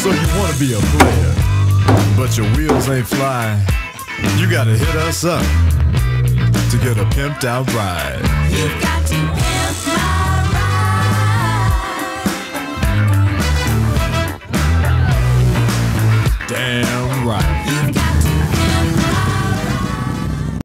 So you wanna be a player, but your wheels ain't flying. You gotta hit us up to get a pimped out ride. You've got to pimp my ride. Damn right.